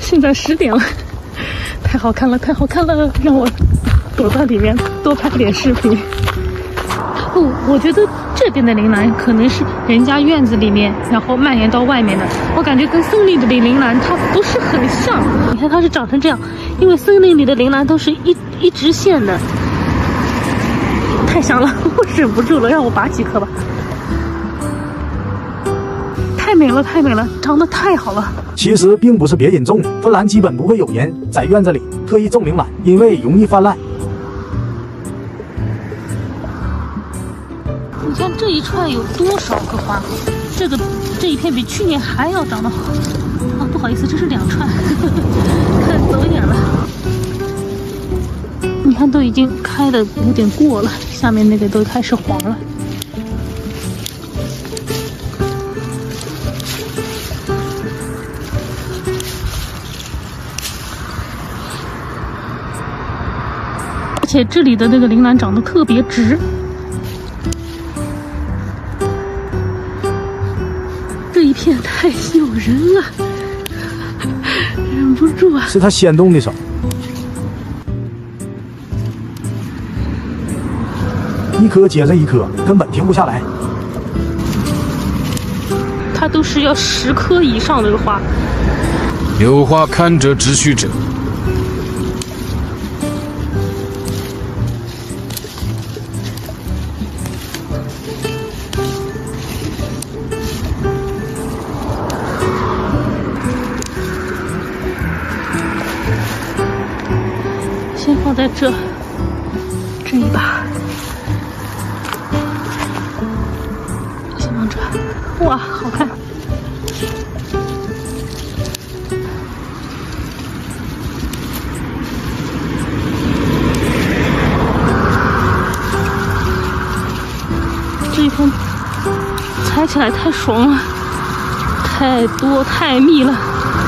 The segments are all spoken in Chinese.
现在10点了，太好看了，太好看了，让我躲在里面多拍点视频。哦，我觉得这边的铃兰可能是人家院子里面，然后蔓延到外面的。我感觉跟森林里的铃兰它不是很像。你看它是长成这样，因为森林里的铃兰都是一直线的。太香了，我忍不住了，让我拔几颗吧。太美了，太美了，长得太好了。 其实并不是别人种的，芬兰基本不会有人在院子里特意种铃兰，因为容易泛滥。 你看这一串有多少个花？这一片比去年还要长得好。啊，不好意思，这是2串，看走眼了。你看都已经开的有点过了，下面那个都开始黄了。而且这里的那个铃兰长得特别直。这一片太诱人了，忍不住啊！ 是他先动的手，一颗接着一颗，根本停不下来。 它都是要10颗以上的花。 有花堪折直须折。 先放在这一把，先放这。哇，好看！这一片采起来太爽了，太多太密了。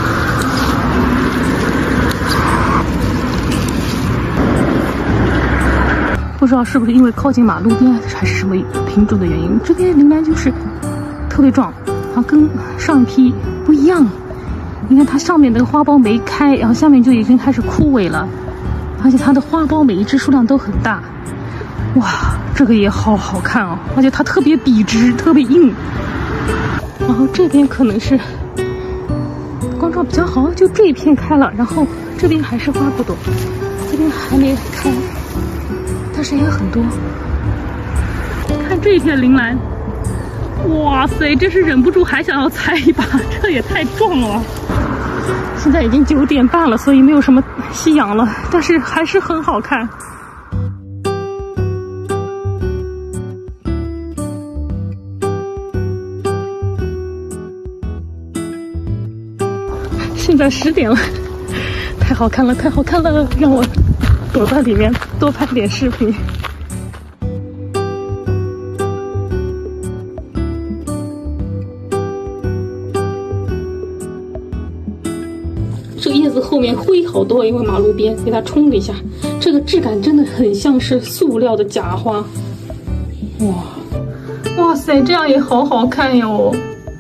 不知道是不是因为靠近马路边还是什么品种的原因，这边铃兰就是特别壮，然后跟上一批不一样。你看它上面的花苞没开，然后下面就已经开始枯萎了，而且它的花苞每一只数量都很大。哇，这个也好好看哦，而且它特别笔直，特别硬。然后这边可能是光照比较好，就这一片开了，然后这边还是花不多，这边还没开。但是也很多，看这一片铃兰，哇塞，真是忍不住还想要采一把，这也太壮了。现在已经9点半了，所以没有什么夕阳了，但是还是很好看。现在10点了，太好看了，太好看了，让我躲在里面多拍点视频。这个叶子后面灰好多，因为马路边给它冲了一下，这个质感真的很像是塑料的假花。哇塞，这样也好好看哟！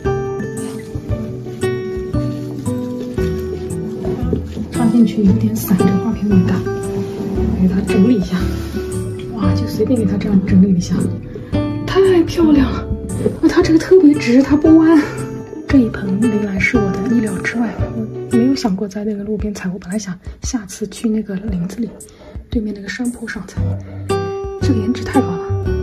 插进去有点散，这花瓶有点大。给它整理一下，哇，就随便给它这样整理一下，太漂亮了。它这个特别直，它不弯。这一盆铃兰是我的意料之外，我没有想过在那个路边采。我本来想下次去那个林子里对面那个山坡上采，这个颜值太高了。